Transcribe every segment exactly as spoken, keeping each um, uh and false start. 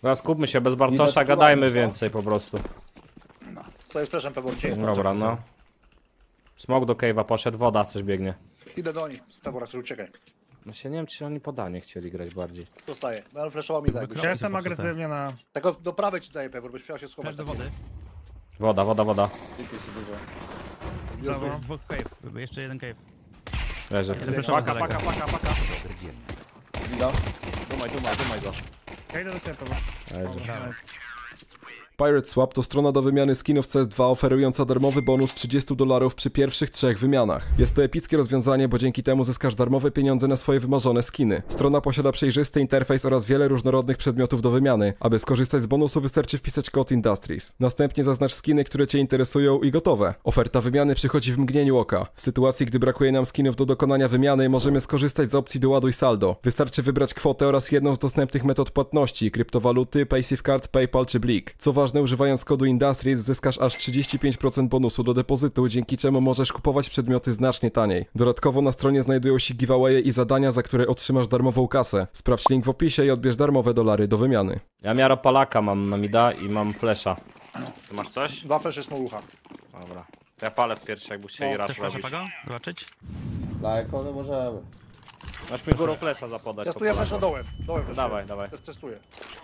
No skupmy się, bez Bartosza gadajmy więcej po prostu. No, stoję z fleszem pewnie. Dobra, no. Smok do cave'a poszedł, woda, coś biegnie. Idę do nich, z tego raczej uciekaj. No się nie wiem, czy oni podanie chcieli grać bardziej. Zostaję, będę fleszował mi tak. Ja jestem agresywnie na... Tego do prawej ci daję pewnie, byś chciał się Flash schować. do wody. Woda, woda, woda. Sypie się dużo. Jezu. Dwóch cave. Jeszcze jeden cave. Leży. Paka, Paka, paka, paka, paka. Widać? Dumaj, dumaj, dumaj go. Ja idę do ciebie, Paweł. Leży. Pirate Swap to strona do wymiany skinów C S dwa oferująca darmowy bonus trzydzieści dolarów przy pierwszych trzech wymianach. Jest to epickie rozwiązanie, bo dzięki temu zyskasz darmowe pieniądze na swoje wymarzone skiny. Strona posiada przejrzysty interfejs oraz wiele różnorodnych przedmiotów do wymiany. Aby skorzystać z bonusu wystarczy wpisać kod Industries. Następnie zaznacz skiny, które Cię interesują i gotowe. Oferta wymiany przychodzi w mgnieniu oka. W sytuacji, gdy brakuje nam skinów do dokonania wymiany, możemy skorzystać z opcji doładuj saldo. Wystarczy wybrać kwotę oraz jedną z dostępnych metod płatności, kryptowaluty, PaySafeCard, PayPal czy Blik. Co ważne, używając kodu Industries zyskasz aż trzydzieści pięć procent bonusu do depozytu, dzięki czemu możesz kupować przedmioty znacznie taniej. Dodatkowo na stronie znajdują się giveawaye i zadania, za które otrzymasz darmową kasę. Sprawdź link w opisie i odbierz darmowe dolary do wymiany. Ja miaro Polaka mam na mida i mam flesza. Ty masz coś? Dwa flesze smołucha. Dobra. To ja palę w pierwszy, jakby chcieli No, raz Chcesz flasha robić. pago? Zobaczyć? Daleko nie możemy. Masz mi górą flesza zapodać. Testuję po flesza Polaku. dołem. Dołem fleszuję. Dawaj, dawaj. Test- Testuję.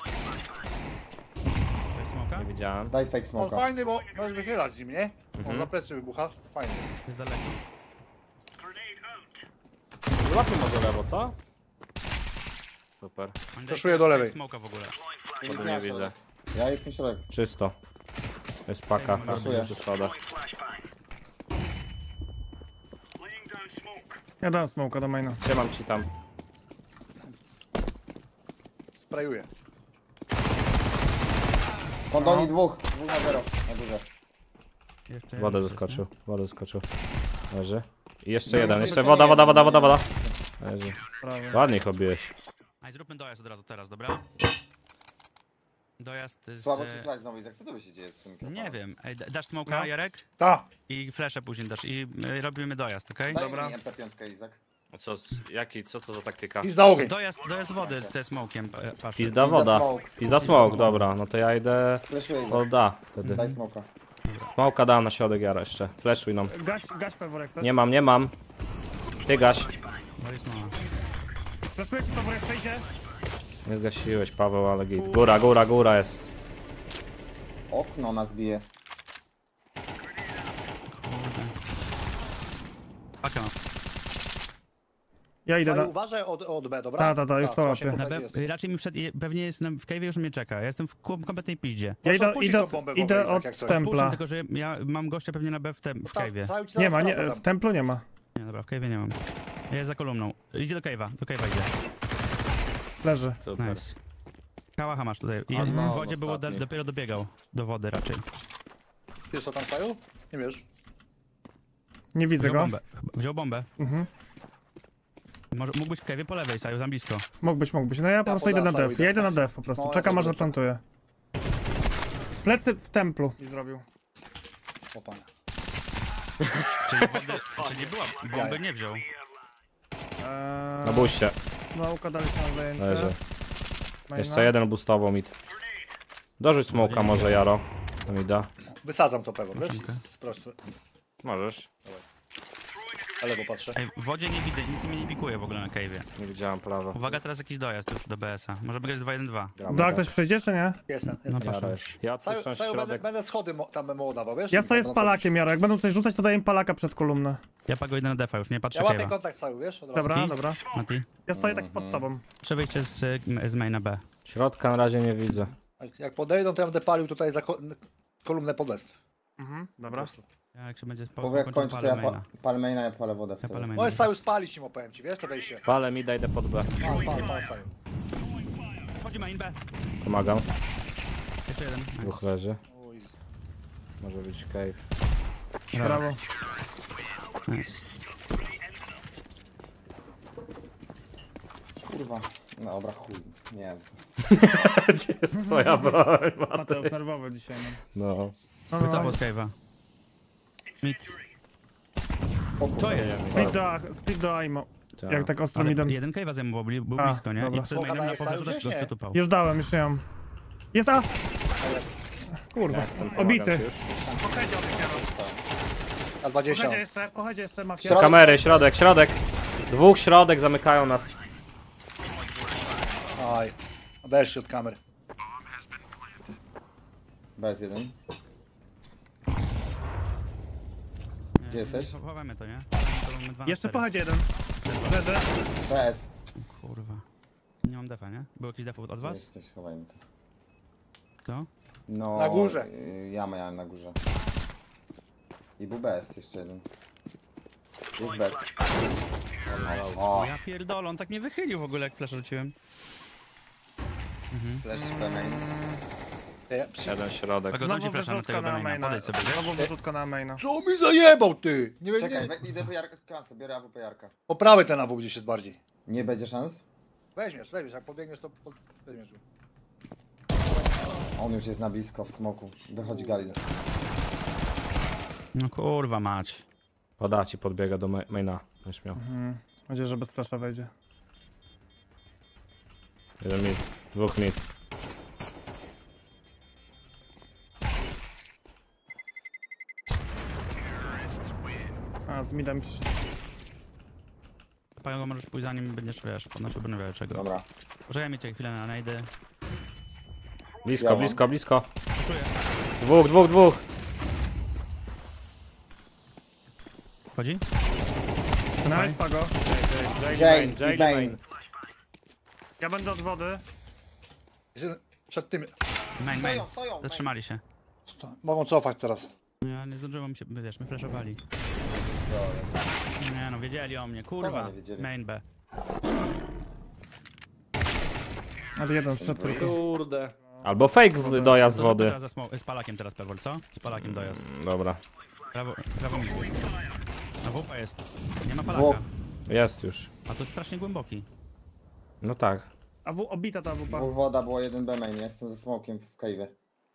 To jest smoka? Nie widziałem. Daj fake On smoka. fajny, bo możesz wychylać z nim, nie? Mhm. On za plecy wybucha. Fajny. Jest daleko. Zobaczmy może lewo, co? Super. Oni Flashuję dają do lewej. Smoka w ogóle. Tu nie widzę. Ja jestem środek. Czysto. To jest paka. Flashuję. Przy schodach. Ja dam smoka do maina. Trzymam ci tam. Sprayuję. Kondoni dwóch. Dwóch na zero. Na górze. Jeszcze Wodę jeden zaskoczył. Wodę zaskoczył. Leży. I jeszcze No i jeden. jeszcze Jeszcze nie woda, woda, jeden, woda, nie woda, woda. jeden. Leży. Prawie. Ładnie ich obiłeś. A i zróbmy dojazd od razu teraz, dobra? Dojazd z... Słabo ci słychać znowu, Izak. Co to by się dzieje z tym mikrofonem? Nie wiem. Ej, da- dasz smoka, No. Jarek? Ta! I flesze później dasz. I y, robimy dojazd, okej? Daj Dobra. mi M P pięć, Izak. A co, z- jaki, co to za taktyka? Pizda ogień. Dojazd, dojazd wody ze smokiem. e, patrz. Pizda woda. smoke. Pizda smoke, dobra. No to ja idę... Fleszuję O Izak. da, wtedy. Daj smoka. Smoka dam na środek jara jeszcze. Flashuj nam. Gaś, gaś Paweł, chcesz? Nie mam, nie mam. Ty gaś. No i smoka. Flaszuję ci Paweł, jak przejdzie. Nie zgasiłeś Paweł, ale git. Góra, góra, góra jest. Okno nas bije. Kurde. Paka ma. Ja idę Saju, na... uważaj od, od B, dobra? Ta, ta, ta, już Tak, to właśnie łapię. Na tutaj B, jest. raczej mi przed, pewnie jest na, w cave'ie już mnie czeka. Ja jestem w kom- kompletnej piździe. Ja Możesz idę, odpuścić idę, tą bombę w ogóle, idę Izak, od jak coś. Puszczam, templa. tylko że ja mam gościa pewnie na B w, tem, w Ta- cave'ie. Saju ci Nie zaraz ma, nie, sprawdzę w tam. templu nie ma. Nie, dobra, w cave'ie nie mam. Jest za kolumną. Idzie do cave'a, do cave'a idzie. Leży. Super. Nice. Kałacha masz tutaj. I A no, w wodzie było, do, ostatni. dopiero dobiegał do wody raczej. Wiesz co tam, Saju? Nie wiesz. Nie widzę Wziął go. bombę. Wziął bombę. Mhm. Może, mógł być w cave'ie po lewej, Saju, tam blisko. Mógł być, mógł być. No ja po prostu idę na podam, def. Saju, Ja idę. idę na def po prostu. No, ja Czekam aż też zaplantuję. Plecy w templu. I zrobił. O pana. Czyli, wody, czyli nie była, bomby Jaja. nie wziął. Eee, Na buście. Smoka dali się na zajęcie. Leży. Maina. Jeszcze jeden boostował mid. Dorzuć smoka może, Jaro. To mi da. Wysadzam to pewno, wiesz? Maszynkę. Z- Sprosto. Możesz. Na lewo patrzę. Ej, w wodzie nie widzę, nic mi nie pikuje w ogóle na cave'ie. Nie widziałem prawa. Uwaga, teraz jakiś dojazd już do B S a. Może grać dwa jeden dwa. Gramy Da, tak. ktoś przejdzie czy nie? Jestem, No jestem. Jaro jest. Ja tu Saju, są Saju będę, środek. będę schody mo- tam bym dawał, wiesz? Ja stoję z Będą palakiem, Jaro. Jak będą coś rzucać, to daję im palaka przed kolumnę. Ja pago idę na defa już, nie patrzę Ja łapię cave'a. kontakt Saju, wiesz? Od razu. Dobra, Mati? dobra. Mati, Ja stoję tak pod tobą. trzeba wyjście z, z maina B. Środka na razie nie widzę. Jak- Jak podejdą, to ja będę palił tutaj za ko kolumnę podest. Mhm, dobra. Ja jak się będzie Powie jak kończy, to ja maina. pa, palę maina, ja palę wodę Ja wtedy. palę maina. Możesz Saju spalić nim, opowiem ci, wiesz? To wejście. Palę mida, idę pod B. Pal, pal, pal Saju. Wchodzi main B. Pomagam. Jeszcze jeden. Nice. Dwóch leży. Uj. Może być cave. Brawo. Nice. Kurwa. No dobra, chuj. Nie. Gdzie jest twoja broń, Mateusz nerwowy dzisiaj. No. No. No, Wycofał no. z cave'a. Mid. O kurwa. Co jest? Speed do, A- speed do Aimo. Tak. Jak tak ostro Ale midem. jeden cave'a zajmował, był był A, blisko, nie? dobra. I przed Smoka mainem na dajesz, Saju, powrót gdzieś? gościa Nie. tupał. Już dałem, już nie mam. Jest A! Kurwa, Jestem, pomagam obity. ci już. Pochedzie obity. Na dwadzieścia. Pochedzie jeszcze, pochedzie jeszcze mafia. Środek. Kamery, środek, środek. Dwóch środek zamykają nas. Aj. Weszli od kamer. B S jeden. Gdzie jesteś? Chowamy to, nie? Jeszcze pochedzie jeden. Leży. B S. Kurwa. Nie mam defa, nie? Był jakiś def od Gdzie was? jesteś? Chowajmy to. Co? No, Na górze. y, Ja miałem na górze. I był B S, jeszcze jeden. Jest B S. O O, ja pierdolę, on tak mnie wychylił w ogóle jak flash rzuciłem. flash B main. Ja, przy... Jeden środek. Tego Znowu dodzi flasha na wyrzutka tego na maina, maina. podejdź sobie, wiesz? Znowu wyrzutka na maina. Co mi zajebał, ty? Nie będzie. Czekaj, we, idę po Jarka, klasę, biorę A W P Jarka. Poprawy ten A W gdzieś jest bardziej. Nie będzie szans? Weźmiesz, weźmiesz, jak podbiegniesz to pod... weźmiesz. On już jest na blisko, w smoku. Wychodzi Galil. No kurwa mać. Poda ci podbiega do ma- maina. Będziesz miał. Hmm. Będzie, że bez flasha wejdzie. Jeden mid, dwóch mid. A, z midem przyszedł. Pago możesz pójść zanim będziesz, wiesz, podnosił bronię czego. Dobra. Poczekaj mi chwilę na najdy. Blisko, Ja mam. blisko, blisko. Czuję. Dwóch, dwóch, dwóch. Chodzi? Znaleźć Pago. Jane Jane i Bane. main. Ja będę od wody. Jest jeden przed tym. Main, main. Stoją, stoją. main. Zatrzymali się. Mogą cofać teraz. Ja nie zdążyłem się, wiesz, my flashowali. Nie no, wiedzieli o mnie, kurwa. Skąd oni wiedzieli? Main B. Ale jeden wszedł tylko. Kurde. Albo fake w- dojazd wody. Teraz ze smo- z palakiem teraz pewor, co? Z palakiem dojazd. Dobra. Prawo, prawo mi jest. A W P jest. Nie ma W. palaka. Jest już. A to jest strasznie głęboki. No tak. A w, obita ta wupa. Dwóch woda, było jeden B main. Jestem ze smokiem w cave'ie.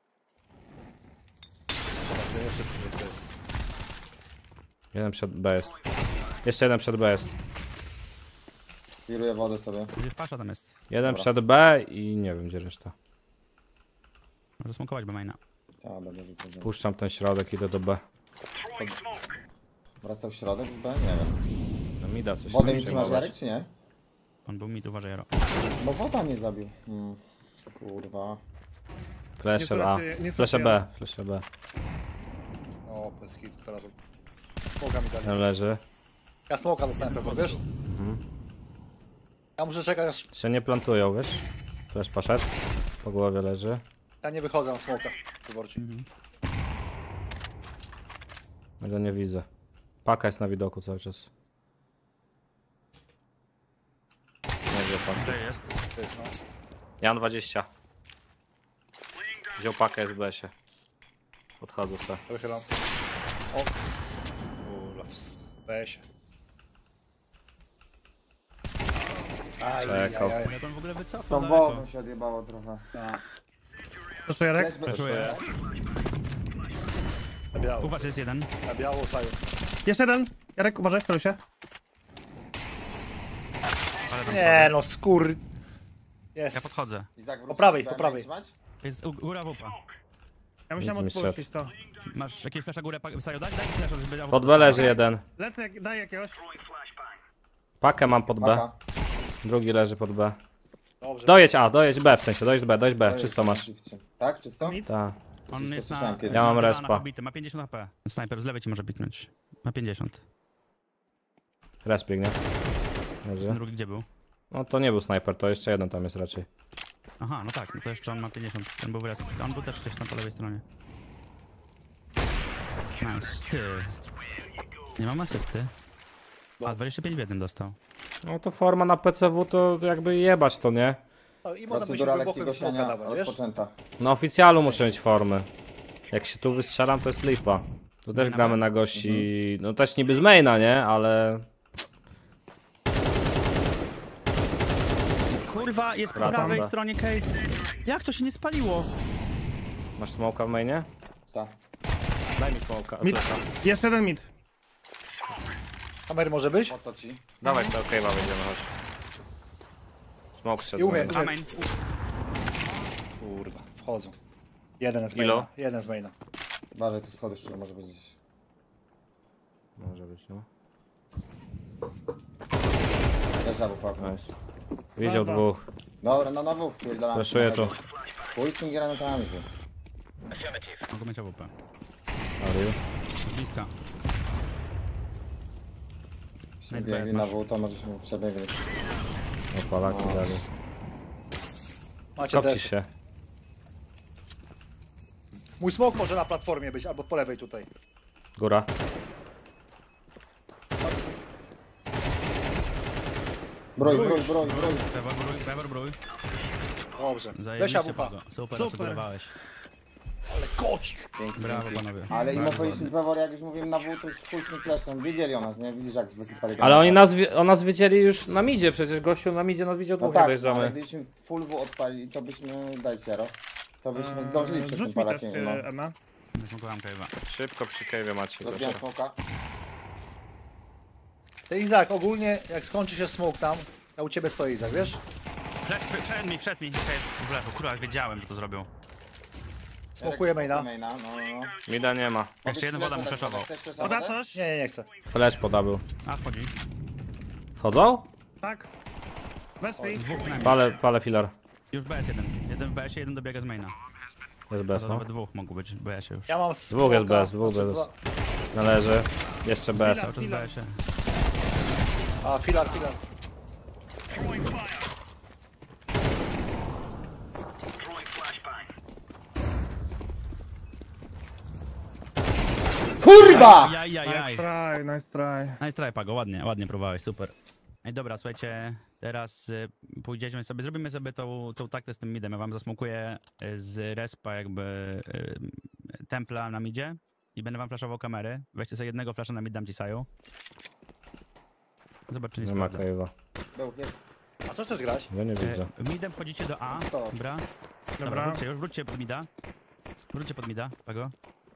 Jeden przed B jest. Jeszcze jeden przed B jest. Kieruję wodę sobie. Gdzieś pasza tam jest. Jeden Dobra. przed B i nie wiem gdzie reszta. Może smokować B maina. Ja będę rzucał. Pusz. Puszczam ten środek, idę do B. Wracał w środek z B? Nie wiem. No mi da coś. Wodę tam mi trzymasz, przejmować. Jarek, czy nie? On był mit, uważaj, Jaro. No woda mnie zabił. Hmm. Kurwa. Flesze Nie A. straci- nie Flesze straci B. Jara. Flesze B. O, bez hit teraz. Smoka mi dali. Ten leży. Ja smoka dostałem pewno, wiesz? Ja muszę czekać aż... Się nie plantują, wiesz? Flash poszedł. Po głowie leży. Ja nie wychodzę na smoka. Wyborczy. Ja go nie widzę. Paka jest na widoku cały czas. Nie wziął pakę. Tutaj jest. Ty, no. Ja mam dwadzieścia. Wziął pakę z B się. Podchodzę se. Wychylam. O. Kurwa, w besie. Aj, aj, Czekał. aj. Jak on w ogóle Z wycofał tą daleko. wodą się odjebało trochę. Proszę Jarek. Flash B- Flashuję. Na biało. Uważ, jest jeden. Na biało, saju. Jeszcze jeden. Jarek, uważaj, staruj się. Ale tam Nie no, skór... Ja Jest. podchodzę. Izak, wróć Po prawej, B po main prawej. trzymać? Jest u- góra W P. Ja musiałem Nic mi odpuścić to. Masz jakieś flasha górę, pa- Sajo, daj, daj flasha, żeby będzie Pod B leży jeden. Lecę, jak- daj jakiegoś. Pakę mam pod B. Paka. Drugi leży pod B. Dobrze. Dojedź A, dojedź B w sensie, dojedź B, dojedź B. To Czysto jest masz. shifcie. Tak, czysto? Mid? Tak. On to jest słyszałem na... kiedyś. Ja mam na respa. pobity, ma pięćdziesiąt H P. Snajper z lewej ci może piknąć. Ma pięćdziesiąt. Res biegnie. Leży. Drugi gdzie był? No to nie był snajper, to jeszcze jeden tam jest raczej. Aha, no tak, no to jeszcze on ma pięćdziesiąt. Ten był res. On był też gdzieś tam po lewej stronie. Nice. Ty. Nie mam asysty. A, dwadzieścia pięć w jednym dostał. No to forma na P C W to jakby jebać to, nie? No, i można być Procedura głęboko lekkiego w smoka siania dawać, wiesz? rozpoczęta. Na oficjalu muszę mieć formy. Jak się tu wystrzelam, to jest lipa. To też Na gramy B? na gości, no też niby z maina, nie? Ale... Kurwa, jest po Wracam prawej B. stronie cave. Jak to się nie spaliło? Masz smoka w mainie? Tak. Daj mi smoka. Mid. flesza. Jeszcze jeden mid. Kamery może być? Po co ci? Dawaj, to okej, okay, będziemy chodź. Smok I szedł. umie, no. umie. Main. Kurwa. Wchodzą. Jeden z Ilo? maina. Jeden z maina. Uważaj, tu schody szczerze może być gdzieś. Może być, no. Też za paku. Nice. Widział Dobra. dwóch. Dobra, no nowo wpierdalamy. Flashuję tu. Pójdź z tymi granatami, ty. Mogę mieć A W P. Ariu. Bliska. Jeśli Night biegli B, na masz. W, to możemy przebiegli. O, Polaki No. dali. Macie Kopcisz def. się. Mój smoke może na platformie być, albo po lewej tutaj. Góra. Broń, broń, broń, broń. Pewor brój, pewor brój. Dobrze. Weź Zajebiście, A W P. Pago. Super, Super. asugerowałeś. Ale kocik. Pięknie, Brawo, pięknie. panowie. Ale im Bardzo opowiedzieliśmy ładnie. Pewor, jak już mówiłem na W, to już chuj z tym fleszem. Wiedzieli o nas, nie? Widzisz jak wysypali Ale granatami. oni nas, wi- o nas wiedzieli już na midzie, przecież gościu na midzie nas widział No dwóch, tak, jak ale dojeżdżamy. gdybyśmy full W odpalili, to byśmy, dajcie Jaro, to byśmy Eee, zdążyli przed Rzuć tym mi też Polakiem. No. e, Ema. Zasmokowałem cave'a. Szybko przy cave'ie macie. Rozbijam proszę. smoka. Ty Izak, ogólnie jak skończy się smoke tam, ja u ciebie stoję Izak, wiesz? Wszedł, wszedł mi, wszedł mi. W lewo, kurwa, wiedziałem, że to zrobią. Smokuję maina. maina. No, no, no. Mida nie ma. Jeszcze jeden woda mu Chcesz flashował. chcesz też Poda wodę? coś? Nie, nie, nie chcę. Flash podabył. A, wchodzi. Wchodzą? Tak. Weszli. Dwóch na mnie. Pale, pale filar. Już B S jeden. Jeden w B S-ie, jeden dobiega z maina. Jest bez, To no. nawet dwóch mogło być w B S-ie już. Ja mam Dwóch jest smoka, bez, dwóch znaczy bez. dwa- Należy. Jeszcze bez. Cały czas w B S-ie. A, filar, filar. Kurwa! Jaj, jaj, Nice jaj. try, nice try. Nice try, Pago, ładnie, ładnie próbowałeś, super. Ej, dobra, słuchajcie, teraz y, pójdziemy sobie, zrobimy sobie tą, tą taktę z tym midem. Ja wam zasmokuję y, z respa jakby y, templa na midzie i będę wam flashował kamery. Weźcie sobie jednego flasha na mid, dam ci Saju. Zobacz, czy nie Nie ma sprawdzę. cave'a. Był, jest. A co chcesz grać? Ja nie widzę. Y, Midem wchodzicie do A, To. dobra. Dobra, Dobra. wróćcie już, wróćcie pod mida. Wróćcie pod mida, Pago.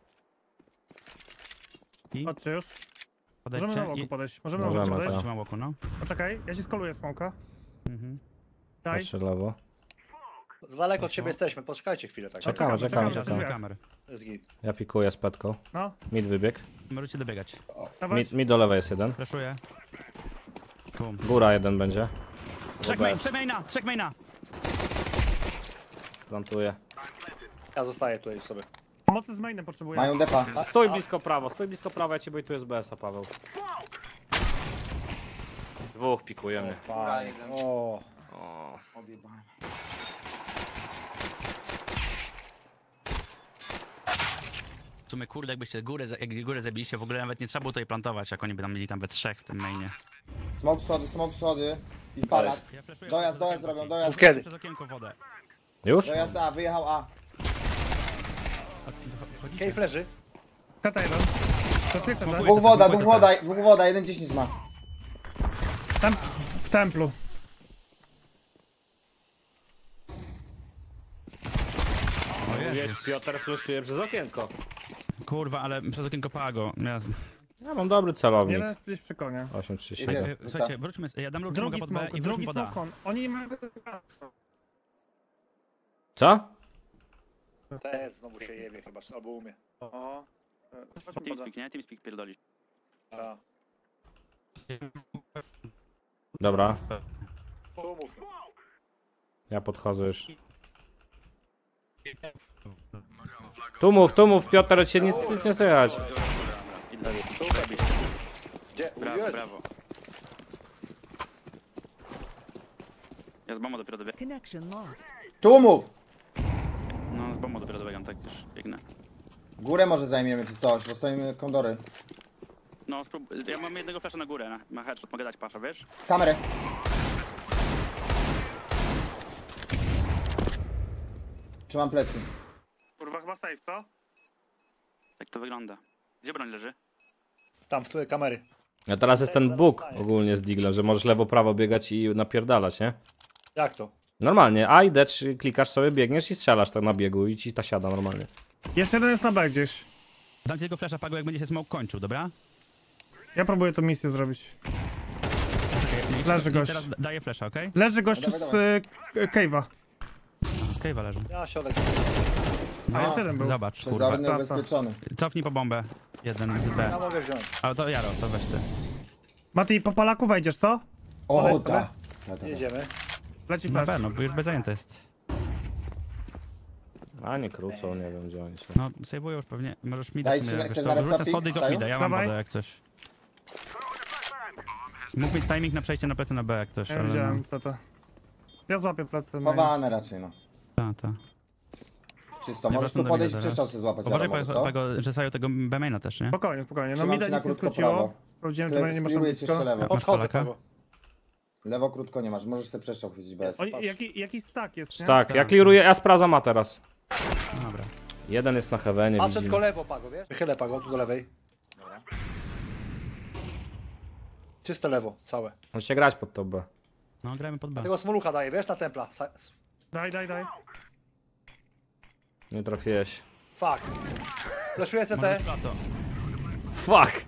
I Chodźcie już. podejdźcie Możemy na i... łoku podejść. Możemy na Możemy, łoku podejść. tak. Trzymam łoku, no. Poczekaj, ja ci skoluję smoka. Mhm. Daj. Patrzę lewo. Z daleko od siebie jesteśmy, poczekajcie chwilę tak. Czekamy, czekamy, czekamy. czekamy. Kamer. Jest git. Ja pikuję z petką. No, Mid wybieg. Możecie dobiegać. dawaj. Mid, mid do lewej jest jeden. Flashuję. Bum. Góra jeden będzie. Trzech main, trzech maina, trzech maina! Plantuję. Ja zostaję tutaj sobie. Pomocy z mainem potrzebuję. Mają depa. Stój blisko prawo, stój blisko prawo, ja cię bojtuję z B S-a, Paweł. Dwóch pikujemy. Góra jeden. O, O. Odjebałem. W sumie kurde, jakbyście górę, za- jak górę zabiliście, w ogóle nawet nie trzeba było tutaj plantować, jak oni by tam mieli tam we trzech w tym mainie. Smoke schody, smoke schody. I palak. Ja flashuję Dojazd, przez dojazd okienko zrobią, ci. dojazd. Mów kiedy? Przez okienko wodę. Już? Dojazd A, wyjechał A. Wchodzicie? Cave leży. Kata jeden. To ty kata. Dwóch woda, dwóch woda, dwóch woda, jeden dziesięć ma. Tam w templu. O Jezus. Wiesz, Piotr fluszuje przez okienko. Kurwa, ale przez okienko Pago. Ja... Ja mam dobry celownik. Jeden jest gdzieś przy konie. osiem trzydzieści Jest. siedem. E, Słuchajcie, wróćmy, ja dam Drugi smoka pod B smoke, i drugi wróćmy pod A. smoke on. Oni nie mają... Co? Ten znowu się jebie chyba, albo umie. O. Teamspeak, nie? Teamspeak pierdolisz. A. Dobra, Pomówmy. ja podchodzę już. Tu mów, tu mów, Piotr, cię nic, nic nie słychać. Gdzie? Brawo, Ujej. brawo. Ja z bombą dopiero dobiegam. Connection lost. Tu mów! No, z bombą dopiero dobiegam, tak już biegnę. Górę może zajmiemy czy coś, bo stoimy kondory. No, sprób... ja mam jednego flasha na górę, na, na headshot, mogę dać pasza, wiesz? Kamerę. Trzymam plecy. Kurwa, chyba safe, co? Tak to wygląda. Gdzie broń leży? Tam, w tle kamery. A teraz jest ten bóg ogólnie z Diglem, że możesz lewo-prawo biegać i napierdalać, nie? Jak to? Normalnie, A i D czy klikasz sobie, biegniesz i strzelasz tak na biegu i ci ta siada normalnie. Jeszcze jeden jest na B gdzieś. Dam ci tego flasha, Pago, jak będzie się smoke kończył, dobra? Ja próbuję tą misję zrobić. I Leży i gość. teraz daję flasha, okej? Leży gościu Dawaj, z y, Cave'a. cave'a leżą. Ja środek. A jeszcze jeden był. Zobacz, kurwa. Przezorny Klasa. ubezpieczony. Cofnij po bombę. Jeden z B. Ja mogę wziąć. Ale to Jaro, to weź ty. Mati, po Polaku wejdziesz, co? O, Podejdź ta. Ta, ta, ta. Jedziemy. Leci Na flash. B, no bo już B zajęte jest. A nie krócą, nie wiem gdzie oni są. No, sejwuję już pewnie. Możesz mi Daj dać ci, sobie, chcesz wiesz na co, wrzucę respa schody i pick, top mida, ja mam Dawaj. wodę jak coś. Mógł mieć timing na przejście na plecy na B jak ktoś, Ja ale no. widziałem, co to. Ja złapię plecy. main. Chowane raczej, no. Ta, ta. Czysto, Ja możesz wracam tu do podejść i mida przestrzał teraz. sobie złapać. Uważaj, Jaro, może, co? tego, że sają tego B maina też, nie? Spokojnie, spokojnie. No Trzymam mi ci na nic nie krótko skróciło. prawo. Sprawdziłem, czy Skle- nie masz skliruję ci blisko. jeszcze lewo. Masz Podchodzę Polaka? tego. Lewo krótko nie masz, możesz sobie przestrzał chwycić bez. O, i- jaki, jaki stack jest, nie? Tak, Tak. ja clearuję, ja sprawdzam ma teraz. Dobra. Jeden jest na heavenie, Patrzę tylko widzimy. lewo, Pago, wiesz? Wychylę Pago, tu do lewej. Czyste lewo, całe. Możecie grać pod to B. No, gramy pod B. Tego smolucha daję, wiesz, na templa. Sa- Daj, daj, daj. Nie trafiłeś. Fuck. Fleszuję C Możesz T. plato. Fuck!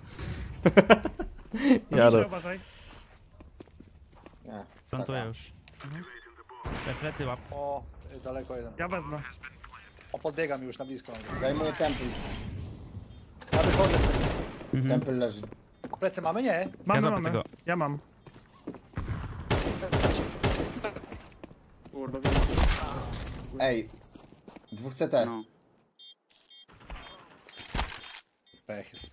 Jaro. Jaro. Uważaj. Nie. Plantuję staka. już. Te plecy łap. O, y, daleko jeden. Ja wezmę. O, podbiegam już na blisko. Zajmuję temple. Ja wychodzę. Mhm. Temple leży. Plecy mamy? Nie. Mamy, złapię mamy. tego. Ja mam. Kurde, Ej. Dwóch C T. No. Pech jest.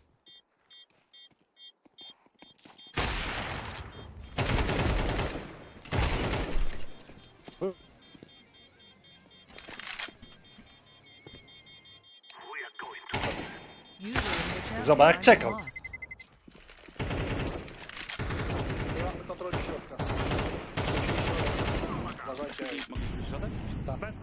Zobacz, jak czekał. Nie mamy kontroli środka. Uważajcie. Tak.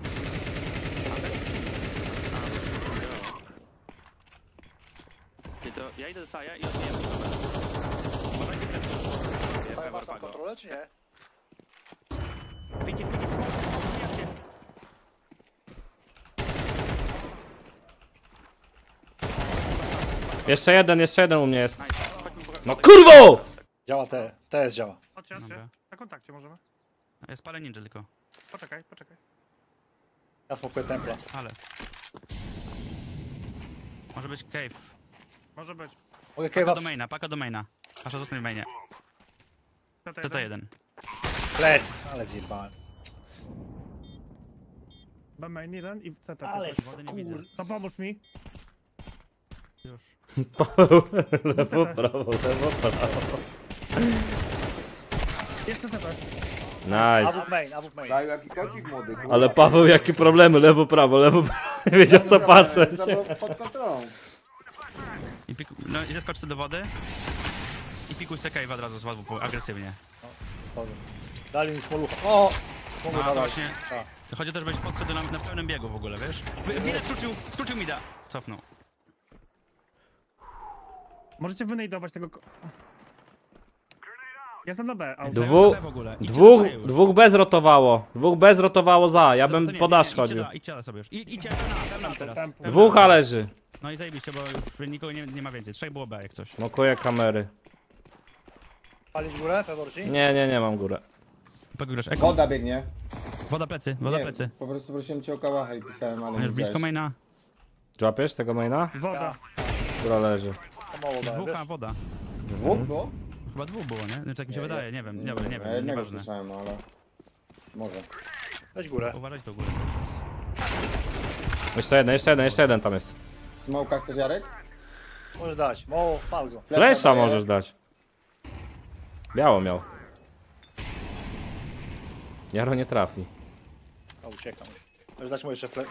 Ty to ja idę do Saja i odbijam. Cały masz tam kontrolę, czy nie? Widzisz, widzisz, Jeszcze jeden, jeszcze jeden u mnie jest. nice. No kurwo! Działa T. T S działa. Chodźcie, chodźcie. Dobra. Na kontakcie możemy. Ja spalę ninja tylko. Poczekaj, poczekaj. Ja smokuję templa. Ale. Może być cave. Może być. Mogę Paka cave'a do maina, paka do maina. Asza zostań w mainie. C T C T jeden. plec. Ale zjebałem. B main jeden i C T. Ale tylko. Wody nie widzę. To pomóż mi. Już. Paweł, lewo, prawo, lewo, prawo. Jeszcze C T. Nice. Awuk main, awuk main. Zaju, jaki kocik młody. kurwa. Ale Paweł, jakie problemy, lewo, prawo, lewo, prawo. Nie wiedział co patrzeć. Zabrał pod kontrolą. I piku... No i zeskocz sobie do wody. I pikuj se cave'a od razu z łatwo, agresywnie. Chodzę. Dali mi smolucha. O! No Smolucha to dali. właśnie. Tak. To chodzi też, żebyś podszedł na, na pełnym biegu w ogóle, wiesz? Mida skrócił, skrócił mida. Cofnął. Możecie wynajdować tego... ko- Jestem na B. A, Dwu, w ogóle. Idźcie dwóch, do Saja już. dwóch bez rotowało. Dwóch bez rotowało za. Ja To bym nie, po nie, dasz nie, chodził. Idźcie, idźcie sobie już. I, idźcie na, na, na teraz. tempo. Dwóch a leży. No i zajebiście, bo już nikogo nie, nie ma więcej. Trzech było B jak coś. Smokuję kamery. Palić górę, Peworci? Nie, nie, nie mam górę. Pograsz eko. Woda biegnie. Woda plecy, woda Nie, plecy. po prostu prosiłem cię o kałacha i pisałem, ale nie Masz blisko widziałeś. maina. Łapiesz tego maina? Woda. Która leży. To mało dałem, Dwóch, wiesz? a woda. Dwóch było? Chyba dwóch było, nie? Znaczy tak mi się Nie, wydaje, nie wiem, nie, nie, nie Ja wiem, jednego nieważne. słyszałem, no ale... Może. Weź górę. Uważać do góry cały czas. Jeszcze jeden, jeszcze jeden, jeszcze jeden tam jest. Smoka chcesz, Jarek? Możesz dać. Mało, pal go. Flesza daję. możesz dać. Biało miał. Jaro nie trafi. A uciekam. Możesz dać mu jeszcze fle...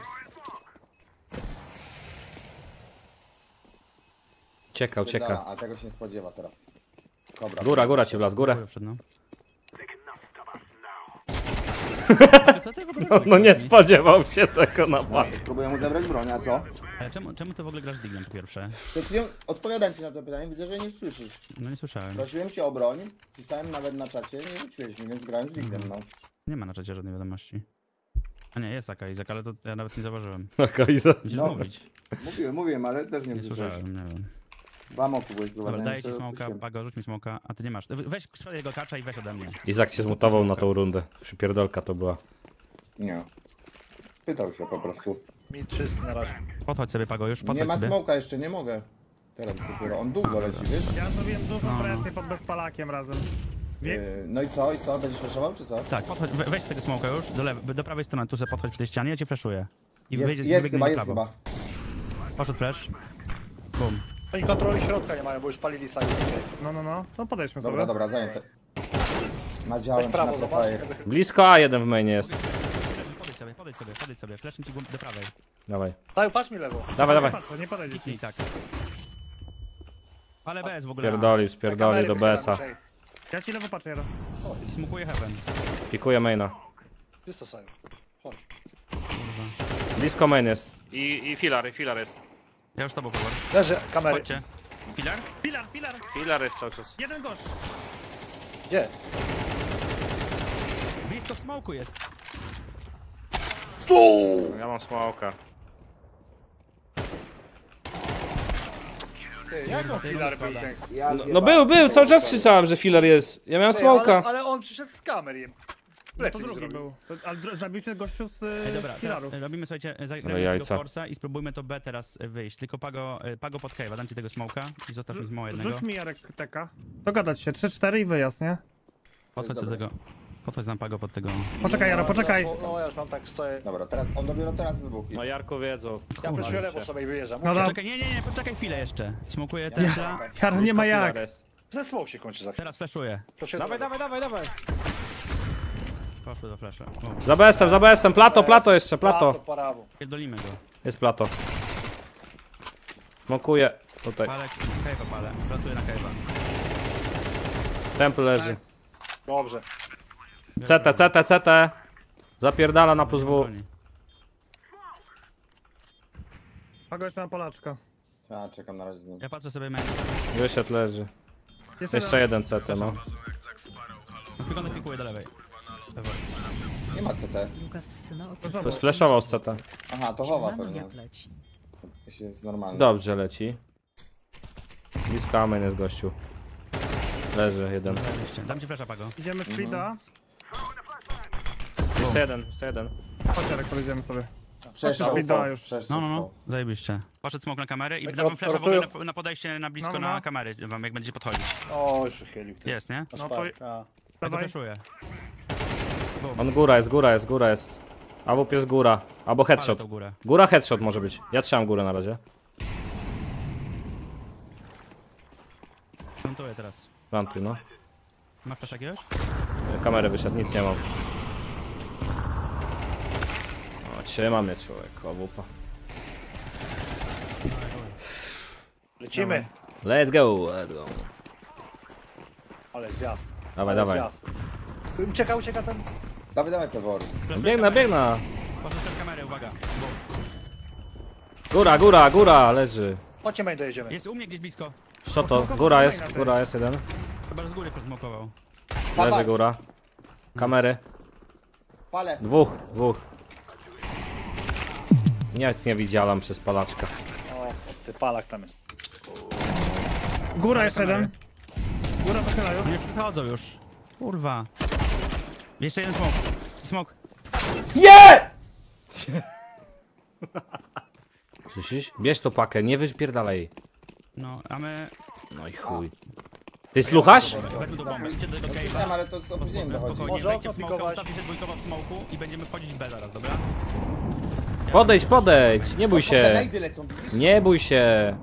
Ciekał, Pierdala, cieka. a tego się nie spodziewa teraz. Kobra. Góra, góra ci wlazł, górę. Góry przed, no. Co ty w ogóle No, robisz? no nie spodziewał się tego napadu. Próbuję mu zabrać broń, a co? Ale czemu, czemu ty w ogóle grasz diglem po pierwsze? Przed chwilą odpowiadam ci na to pytanie, widzę, że nie słyszysz. No nie słyszałem. Prosiłem cię o broń, pisałem nawet na czacie, nie rzuciłeś mi, więc grałem z Wignem, no. Nie ma na czacie żadnej wiadomości. A nie, jest taka Izak, ale to ja nawet nie zauważyłem. Okej, za- Musisz No. mówić. Mówiłem, mówiłem, ale też nie Nie słyszałeś. słyszałem, nie wiem. W amoku byłeś Dobra, prowadzony. daję ci smoka, Pago, rzuć mi smoka, a ty nie masz. Weź swojego kacza i weź ode mnie. Izak się zmutował na tą rundę. Przypierdolka to była. Nie. Pytał się po prostu. Mi czysty na razie. Podchodź sobie, Pago, już podchodź Nie ma sobie. smoka jeszcze, nie mogę. Teraz dopiero, on długo leci, wiesz? Ja zrobiłem dużą No, no. presję pod bezpalakiem razem. Wie... Yy, no i co, i co? Będziesz flashował, czy co? Tak, podchodź, we, weź tego smoka już, do, lewej, do prawej strony, tu sobie podchodź przy tej ścianie, ja cię flashuję. I Jest, wyjdzie, jest wybiegnie chyba, na jest prawo. chyba. Poszedł flash. Bum. Oni kontroli środka nie mają, bo już palili sami. No, no, no. No podejdźmy Dobra, sobie. dobra, zajęte. Weź Nadziałem się na prawo, zobacz. prefire. Blisko A jeden w mainie jest. Podejdź sobie, podejdź sobie, podejdź sobie. Flashnę ci do prawej. Dawaj. Saju, patrz mi lewo. Dawaj, Nie dawaj. patrzę, nie podejdzie ci. Kliknij tak. Ale bez w ogóle. Spierdoli, spierdoli do B S a. Ja ci lewo patrzę, Jaro. Smukuję heaven. Pikuję maina. Jest to Saju. Chodź. Blisko main jest. I, i filar, i filar jest. Ja już z tobą powiem. Leży kamery. Chodźcie. Filar? Filar, filar! Filar jest cały czas. Jeden gość! Gdzie? Blisko w smoku jest. Ja mam smoka. Ty, jak on filar był ten? No, no był, był, cały czas krzyczałem, że filar jest. Ja miałem Ty, ale, smoka. ale on przyszedł z kamer i No plecy to mi drugi zrobił. był. To, ale dru- zabił cię gościu z y, Ej, dobra, teraz filarów. e, robimy, słuchajcie, Ale zagramy jajca. tego Force'a i spróbujmy to B teraz e, wyjść. Tylko Pago, e, Pago pod cave'a, dam ci tego smoka i zostaw mi mo jednego. Rzuć mi Jarek teka. Dogadać się, trzy cztery i wyjazd, nie? Podchodź do Dobra. tego. Podchodź nam Pago pod tego. Poczekaj Jaro, poczekaj! No ja już mam tak stoję. Dobra, teraz, on dopiero teraz wybuchł. No Jarko wiedzą. Ja przeczuję lewo sobie i wyjeżdżam. No Mów, dobra. Czekaj, nie, nie, nie, poczekaj chwilę jeszcze. Smokuję templa. Jaro, nie ma jak! Ze smoke się kończy za chwilę. Teraz flashuję. Proszę Dawaj, dawaj, dawaj, dawaj. Poszły do flasha. O, Za B S em, za B S em, plato, plato jeszcze, Plato, plato. prawo. pierdolimy go. Jest plato. Smokuję. Tutaj. Palę, cave'a palę. Platuję na cave'a. Temple leży. Dobrze. C T, C T, C T. Zapierdala na plus W. Pago jeszcze na Polaczka. Ja czekam na razie z nim. Ja patrzę sobie main. Wyszedł, leży. Jeszcze, Jeszcze jeden C T, no. Wygląda pikuję do lewej. Lewo. Nie ma C T. Lukas syna To jest Flashował z C T. Aha, to chowa Mama pewnie. jak leci. Jeśli jest normalny. Dobrze leci. Blisko amen jest gościu. Leży jeden. Zajebiście. Dam ci flasha, Pago. Idziemy w speeda. Jeszcze jeden, jeszcze jeden. Chodź Jarek, pojedziemy sobie. Przeszczał Chodź, są, dawaj już. przeszczał No, no, no. są. Zajebiście. Poszedł smok na kamerę i Tak, dam wam flasha w rotują. ogóle na, na podejście na blisko No, no, no. na kamery wam, jak będziecie podchodzić. O, już wychylił. ty. Jest, nie? Masz No to- park, a. Ja go Dawaj. flashuję. On góra jest, góra jest, góra jest. Albo jest góra, albo Palę headshot. tą górę. Góra, headshot może być. Ja trzymam górę na razie. Plantuję teraz. Plantuj, no. Masz flash jakiegoś? Kamerę wyszedł, nic nie mam. O, trzyma mnie człowiek, owupa. Lecimy. Let's go, let's go. Ale zwiast. Dawaj, Ale dawaj. zwiast. Ucieka, ucieka ten. Dawaj, dawaj pewor. Flashuję Biegnę, kamerę. biegnę. Poszedł przed kamerę, uwaga. Góra, góra, góra, leży. Chodźcie main dojedziemy. Jest u mnie gdzieś blisko. Co to? Góra jest, góra jest jeden. Chyba z góry przesmokował. Leży góra. Kamery. Palę. Dwóch, dwóch. Nic nie widziałem przez palaczka. O, ty palak tam jest. Góra jeszcze kamery. jeden. Góra wychyla już. Nie przychodzą już. Kurwa. Jeszcze jeden smok. Smok. Nie! Słyszysz? Bierz tą pakę, nie wypierdalaj jej. No, a my... No i chuj. Ty słuchasz? Wezmę do bomby, idźcie do tego Wiem, cave'a. ale to z opóźnieniem dochodzi. Spokojnie, Może wejdźcie w okno smoka, pikować? ustawcie się dwójkowo w smoku i będziemy wchodzić B zaraz, dobra? Podejdź, podejdź, nie bój Te się. najdy lecą, widzisz? Nie bój się.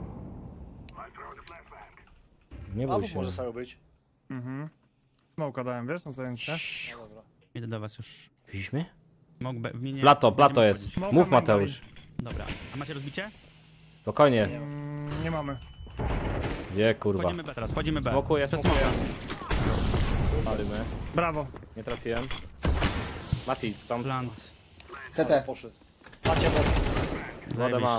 Nie bój Albo się. może Saju być. Mhm. Smoka dałem, wiesz, na zajęcie. No dobra. Idę do was już. Widzisz mnie? Smok B, w minie. Plato, plato będziemy jest. wchodzić. Smoka Mów mam Mateusz. Dobra, a macie rozbicie? Spokojnie. Mm, nie mamy. Gdzie kurwa? Wchodzimy B teraz, wchodzimy B. Smokuję, Przez smokuję. smoka. Palimy. Brawo. Nie trafiłem. Mati, tam Plant. C T. Poszedł. Macie wodę. wodę mam.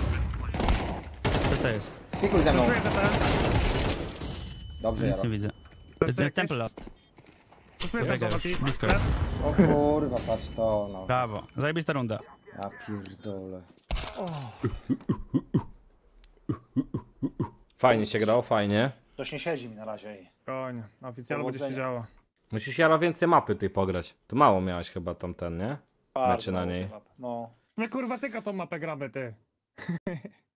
Co to jest? Pikuj ze mną. Czuję T T. Dobrze, Nic Jaro. nie widzę. Plecy jakieś? Temple last. Czuję Biega T już, T. blisko jest. O kurwa, patrz to, no. Brawo, zajebista runda. Ja pierdolę. Fajnie się grało, fajnie. Ktoś nie siedzi mi na razie. Ej. Koń, oficjalnie będzie się Powodzenia. działo. Musisz Jara więcej mapy tej pograć. To mało miałeś chyba tam ten, nie? Bardzo mecze na mało niej. tej mapy. No. My kurwa tylko tą mapę gramy, ty.